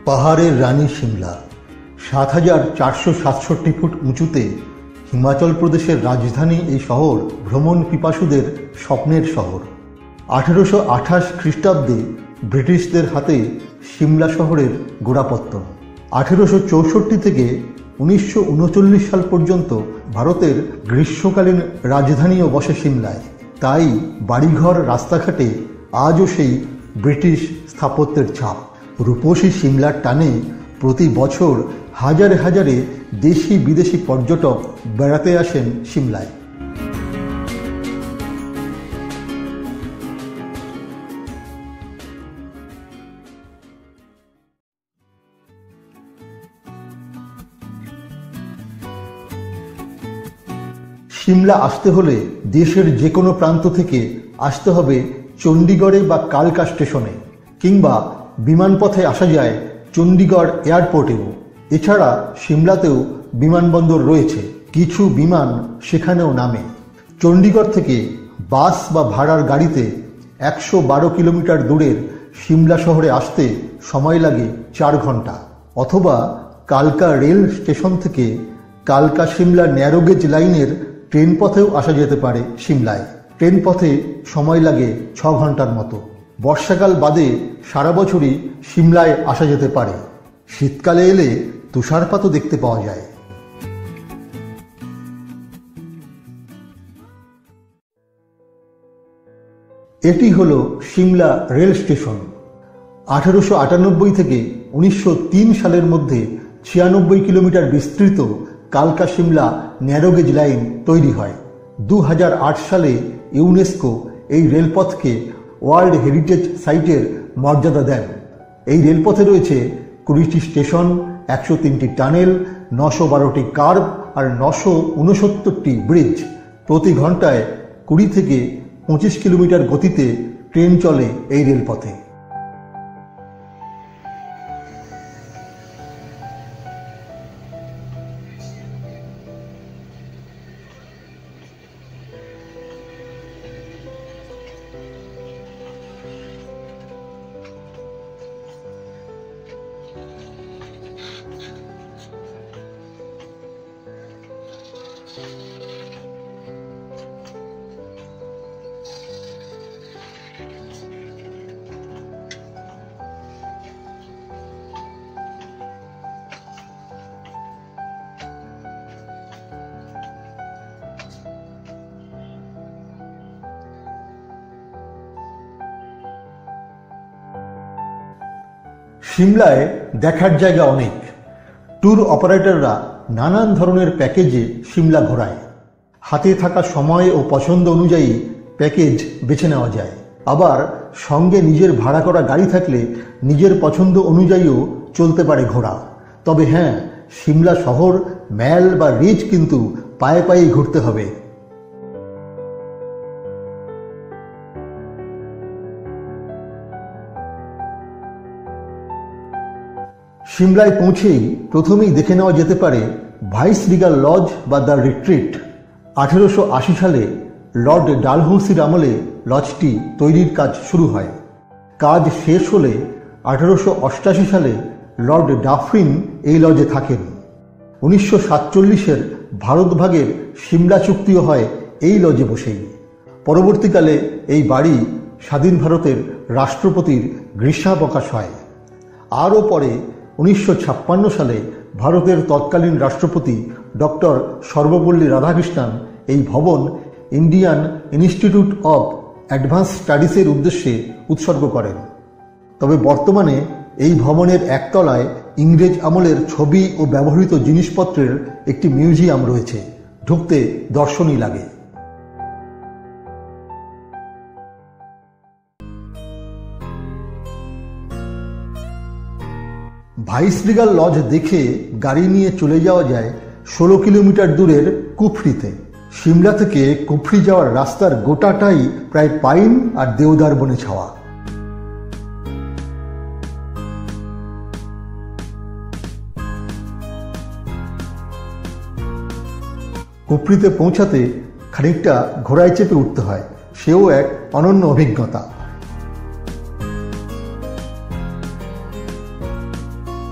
পাহাড়ের রানী সিমলা ৭,৪৬৭ ফুট উঁচুতে হিমাচল প্রদেশের রাজধানী এই শহর ভ্রমণ পিপাসুদের স্বপ্নের শহর। ১৮২৮ খ্রিস্টাব্দে ব্রিটিশদের হাতে সিমলা শহরের গোড়াপত্তন। ১৮৬৪ থেকে ১৯৩৯ সাল পর্যন্ত ভারতের গ্রীষ্মকালীন রাজধানীও বসে সিমলায়। তাই বাড়িঘর রাস্তাঘাটে আজও সেই ব্রিটিশ স্থাপত্যের ছাপ। রূপসী সিমলার টানে প্রতি বছর হাজারে হাজারে দেশি বিদেশি পর্যটক বেড়াতে আসেন সিমলায়। সিমলা আসতে হলে দেশের যে কোনো প্রান্ত থেকে আসতে হবে চণ্ডীগড়ে বা কালকা স্টেশনে, কিংবা বিমানপথে আসা যায় চণ্ডীগড় এয়ারপোর্টেও। এছাড়া সিমলাতেও বিমানবন্দর রয়েছে, কিছু বিমান সেখানেও নামে। চণ্ডীগড় থেকে বাস বা ভাড়ার গাড়িতে ১১২ কিলোমিটার দূরের সিমলা শহরে আসতে সময় লাগে ৪ ঘন্টা। অথবা কালকা রেল স্টেশন থেকে কালকা সিমলা ন্যারোগেজ লাইনের ট্রেন পথেও আসা যেতে পারে সিমলায়। ট্রেন পথে সময় লাগে ৬ ঘন্টার মতো। বর্ষাকাল বাদে সারা বছরই সিমলায় আসা যেতে পারে। শীতকালে এলে তুষারপাতও দেখতে পাওয়া যায়। এটি হল সিমলা রেল স্টেশন। ১৮৯৮ থেকে ১৯০৩ সালের মধ্যে ৯৬ কিলোমিটার বিস্তৃত কালকা সিমলা ন্যারোগেজ লাইন তৈরি হয়। ২০০৮ সালে ইউনেস্কো এই রেলপথকে ওয়ার্ল্ড হেরিটেজ সাইটের মর্যাদা দেন। এই রেলপথে রয়েছে ২০টি স্টেশন, ১০৩টি টানেল, ৯১২টি কার্ভ আর ৯৬৯টি ব্রিজ। প্রতি ঘন্টায় ২০ থেকে ২৫ কিলোমিটার গতিতে ট্রেন চলে এই রেলপথে। সিমলায় দেখার জায়গা অনেক। ট্যুর অপারেটররা নানান ধরনের প্যাকেজে সিমলা ঘোরায়। হাতে থাকা সময় ও পছন্দ অনুযায়ী প্যাকেজ বেছে নেওয়া যায়। আবার সঙ্গে নিজের ভাড়া করা গাড়ি থাকলে নিজের পছন্দ অনুযায়ীও চলতে পারে ঘোড়া। তবে হ্যাঁ, সিমলা শহর, ম্যাল বা রিজ কিন্তু পায়ে পায়ে ঘুরতে হবে। সিমলায় পৌঁছেই প্রথমেই দেখে নেওয়া যেতে পারে ভাইসরিগাল লজ বা দ্য রিট্রিট। ১৮৮০ সালে লর্ড ডালহৌসির আমলে লজটি তৈরির কাজ শুরু হয়। কাজ শেষ হলে ১৮৮৮ সালে লর্ড ডাফরিন এই লজে থাকেন। ১৯৪৭-এর ভারত ভাগের সিমলা চুক্তিও হয় এই লজে বসেই। পরবর্তীকালে এই বাড়ি স্বাধীন ভারতের রাষ্ট্রপতির গ্রীষ্মাবকাশ হয়। আরও পরে ১৯৫৬ সালে ভারতের তৎকালীন রাষ্ট্রপতি ডক্টর সর্বপল্লী রাধাকৃষ্ণন এই ভবন ইন্ডিয়ান ইনস্টিটিউট অব অ্যাডভান্স স্টাডিজের উদ্দেশ্যে উৎসর্গ করেন। তবে বর্তমানে এই ভবনের একতলায় ইংরেজ আমলের ছবি ও ব্যবহৃত জিনিসপত্রের একটি মিউজিয়াম রয়েছে। ঢুকতে দর্শনই লাগে। ভাইসরিগাল লজ দেখে গাড়ি নিয়ে চলে যাওয়া যায় ১৬ কিলোমিটার দূরের কুফরিতে। সিমলা থেকে কুফরি যাওয়ার রাস্তার গোটাটাই প্রায় পাইন আর দেওদার বনে ছাওয়া। কুফরিতে পৌঁছাতে খানিকটা ঘোড়ায় চেপে উঠতে হয়, সেও এক অনন্য অভিজ্ঞতা।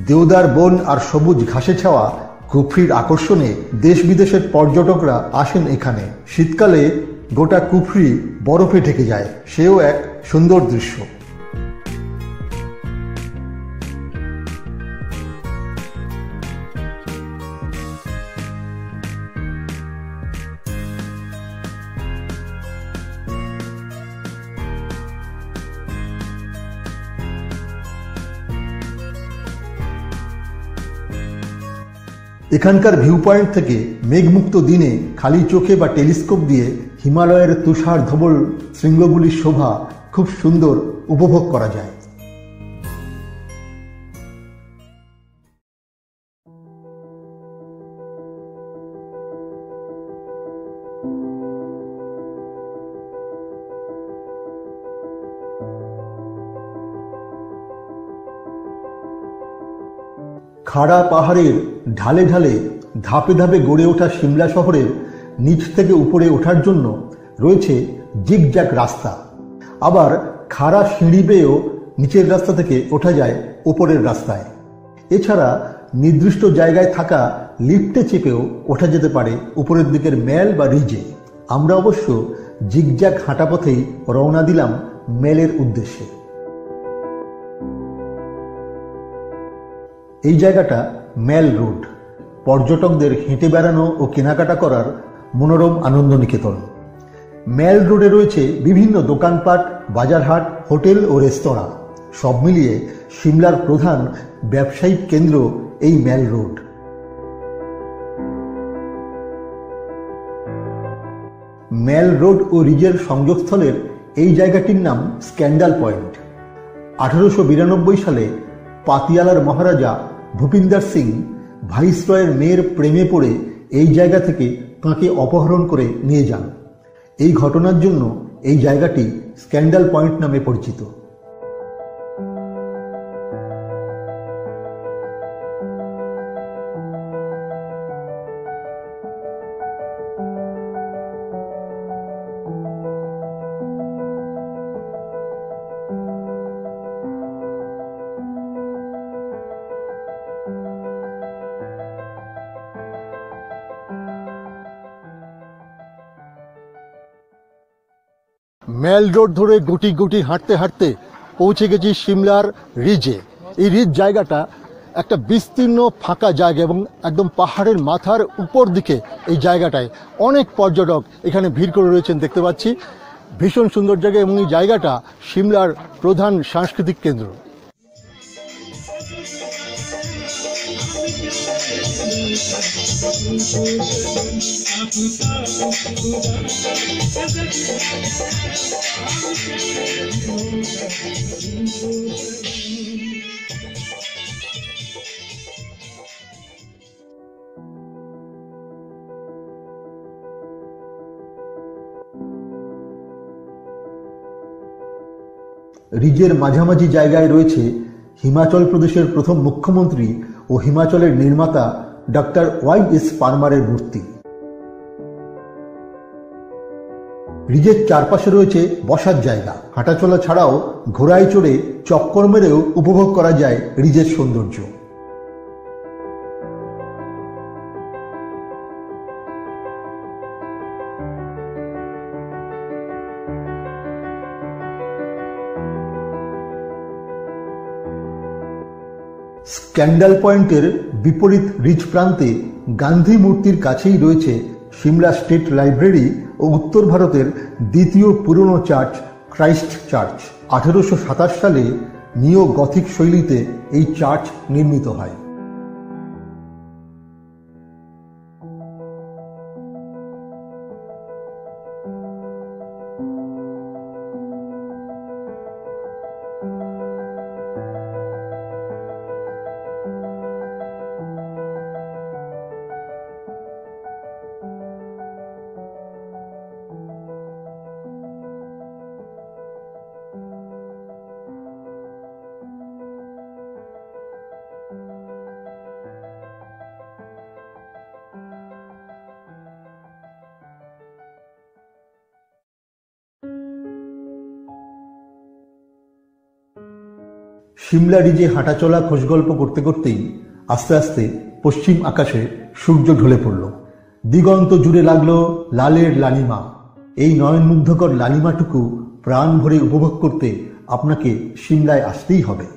দেওদার বন আর সবুজ ঘাসে ছাওয়া কুফরির আকর্ষণে দেশ বিদেশের পর্যটকরা আসেন এখানে। শীতকালে গোটা কুফরি বরফে ঢেকে যায়, সেও এক সুন্দর দৃশ্য। এখানকার ভিউ পয়েন্ট থেকে মেঘমুক্ত দিনে খালি চোখে বা টেলিস্কোপ দিয়ে হিমালয়ের তুষার ধবল শৃঙ্গগুলির শোভা খুব সুন্দর উপভোগ করা যায়। খাড়া পাহাড়ের ঢালে ঢালে ধাপে ধাপে গড়ে ওঠা সিমলা শহরের নিচ থেকে উপরে ওঠার জন্য রয়েছে জিগজ্যাগ রাস্তা। আবার খাড়া সিঁড়ি বেয়েও নিচের রাস্তা থেকে ওঠা যায় উপরের রাস্তায়। এছাড়া নির্দিষ্ট জায়গায় থাকা লিফটে চেপেও ওঠা যেতে পারে উপরের দিকের ম্যাল বা রিজে। আমরা অবশ্য জিগজ্যাগ হাঁটা পথেই রওনা দিলাম ম্যালের উদ্দেশ্যে। এই জায়গাটা ম্যাল রোড, পর্যটকদের হেঁটে বেড়ানো ও কেনাকাটা করার মনোরম আনন্দ নিকেতন। ম্যাল রোডে রয়েছে বিভিন্ন দোকানপাট, বাজারহাট, হোটেল ও রেস্তোরাঁ। সব মিলিয়ে সিমলার প্রধান ব্যবসায়িক কেন্দ্র এই ম্যাল রোড। ম্যাল রোড ও রিজের সংযোগস্থলের এই জায়গাটির নাম স্ক্যান্ডাল পয়েন্ট। 1892 সালে পাতিয়ালার মহারাজা ভূপিন্দর সিং ভাইসরয়ের মেয়ের প্রেমে পড়ে এই জায়গা থেকে তাঁকে অপহরণ করে নিয়ে যান। এই ঘটনার জন্য এই জায়গাটি স্ক্যান্ডাল পয়েন্ট নামে পরিচিত। ম্যাল রোড ধরে গুটি গুটি হাঁটতে হাঁটতে পৌঁছে গেছি সিমলার রিজে। এই রিজ জায়গাটা একটা বিস্তীর্ণ ফাঁকা জায়গা এবং একদম পাহাড়ের মাথার উপর দিকে এই জায়গাটায় অনেক পর্যটক এখানে ভিড় করে রয়েছেন দেখতে পাচ্ছি। ভীষণ সুন্দর জায়গা এবং এই জায়গাটা সিমলার প্রধান সাংস্কৃতিক কেন্দ্র। রিজের মাঝামাঝি জায়গায় রয়েছে হিমাচল প্রদেশের প্রথম মুখ্যমন্ত্রী ও হিমাচলের নির্মাতা ডক্টর ওয়াই.এস. পারমারের মূর্তি। রিজের চারপাশে রয়েছে বসার জায়গা। হাঁটাচলা ছাড়াও ঘোড়ায় চড়ে চক্কর মেরেও উপভোগ করা যায় রিজের সৌন্দর্য। স্ক্যান্ডাল পয়েন্টের বিপরীত রিজ প্রান্তে গান্ধী মূর্তির কাছেই রয়েছে সিমলা স্টেট লাইব্রেরি ও উত্তর ভারতের দ্বিতীয় পুরনো চার্চ ক্রাইস্ট চার্চ। 1827 সালে নিও গথিক শৈলীতে এই চার্চ নির্মিত হয়। সিমলা রিজে হাঁটাচলা খোঁজগল্প করতে করতেই আস্তে আস্তে পশ্চিম আকাশে সূর্য ঢলে পড়ল। দিগন্ত জুড়ে লাগলো লালের লালিমা। এই নয়নমুগ্ধকর লালিমাটুকু প্রাণ ভরে উপভোগ করতে আপনাকে সিমলায় আসতেই হবে।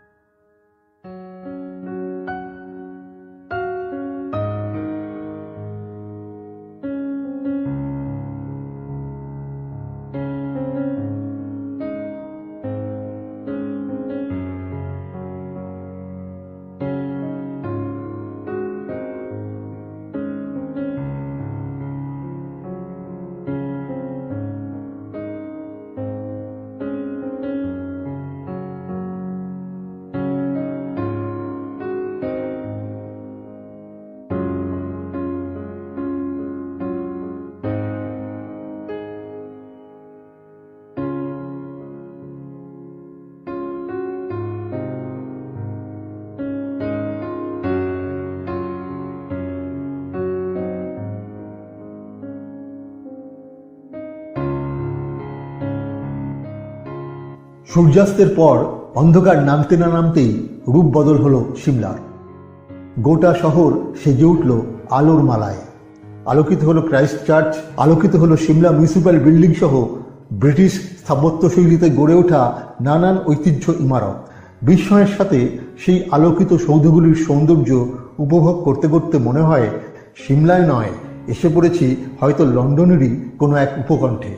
সূর্যাস্তের পর অন্ধকার নামতে না নামতেই রূপ বদল হলো সিমলার। গোটা শহর সেজে উঠল আলোর মালায়। আলোকিত হলো ক্রাইস্ট চার্চ, আলোকিত হলো সিমলা মিউনিসিপ্যাল বিল্ডিং সহ ব্রিটিশ স্থাপত্যশৈলীতে গড়ে ওঠা নানান ঐতিহ্য ইমারত। বিস্ময়ের সাথে সেই আলোকিত সৌধগুলির সৌন্দর্য উপভোগ করতে করতে মনে হয় সিমলায় নয়, এসে পড়েছি হয়তো লন্ডনেরই কোনো এক উপকণ্ঠে।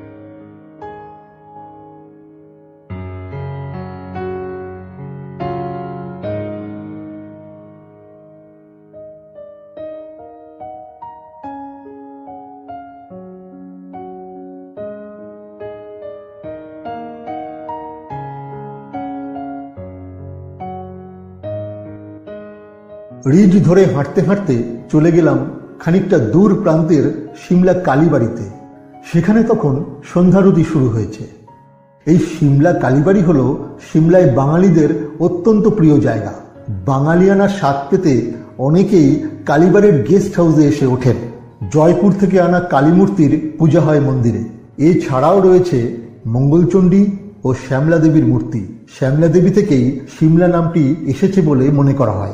রিজ ধরে হাঁটতে হাঁটতে চলে গেলাম খানিকটা দূর প্রান্তের সিমলা কালীবাড়িতে। সেখানে তখন সন্ধ্যারতি শুরু হয়েছে। এই সিমলা কালীবাড়ি হলো সিমলায় বাঙালিদের অত্যন্ত প্রিয় জায়গা। বাঙালিয়ানার স্বাদ পেতে অনেকেই কালীবাড়ির গেস্ট হাউসে এসে ওঠেন। জয়পুর থেকে আনা কালী মূর্তির পূজা হয় মন্দিরে। এছাড়াও রয়েছে মঙ্গলচণ্ডী ও শ্যামলা দেবীর মূর্তি। শ্যামলা দেবী থেকেই সিমলা নামটি এসেছে বলে মনে করা হয়।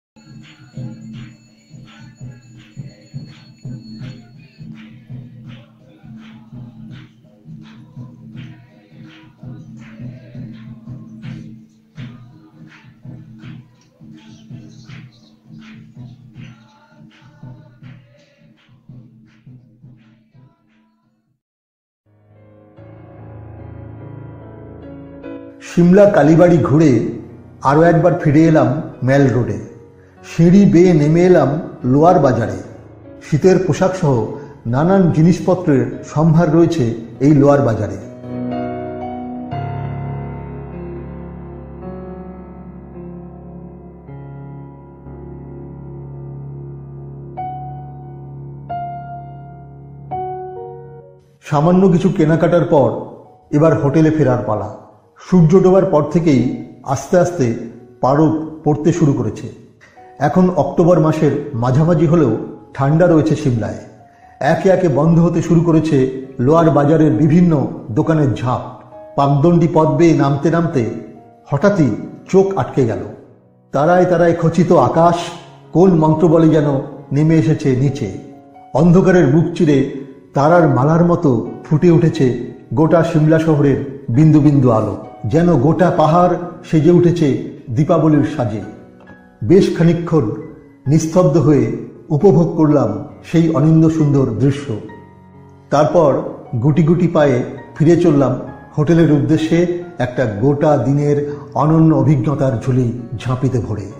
সিমলা কালীবাড়ি ঘুরে আরও একবার ফিরে এলাম মেল রোডে। সিঁড়ি বেয়ে নেমে এলাম লোয়ার বাজারে। শীতের পোশাক সহ নানান জিনিসপত্রের সম্ভার রয়েছে এই লোয়ার বাজারে। সামান্য কিছু কেনাকাটার পর এবার হোটেলে ফেরার পালা। সূর্য ডোবার পর থেকেই আস্তে আস্তে পারদ পড়তে শুরু করেছে। এখন অক্টোবর মাসের মাঝামাঝি হলেও ঠান্ডা রয়েছে সিমলায়। একে একে বন্ধ হতে শুরু করেছে লোয়ার বাজারের বিভিন্ন দোকানের ঝাঁপ। পাকদণ্ডী পথ বেয়ে নামতে নামতে হঠাৎই চোখ আটকে গেল। তারায় তারায় খচিত আকাশ কোন মন্ত্রবলে যেন নেমে এসেছে নিচে। অন্ধকারের বুক চিরে তারার মালার মতো ফুটে উঠেছে গোটা সিমলা শহরের বিন্দু বিন্দু আলো। যেন গোটা পাহাড় সেজে উঠেছে দীপাবলির সাজে। বেশ খানিকক্ষণ নিস্তব্ধ হয়ে উপভোগ করলাম সেই অনিন্দ্য সুন্দর দৃশ্য। তারপর গুটি গুটি পায়ে ফিরে চললাম হোটেলের উদ্দেশ্যে একটা গোটা দিনের অনন্য অভিজ্ঞতার ঝুলি ঝাঁপিতে ভরে।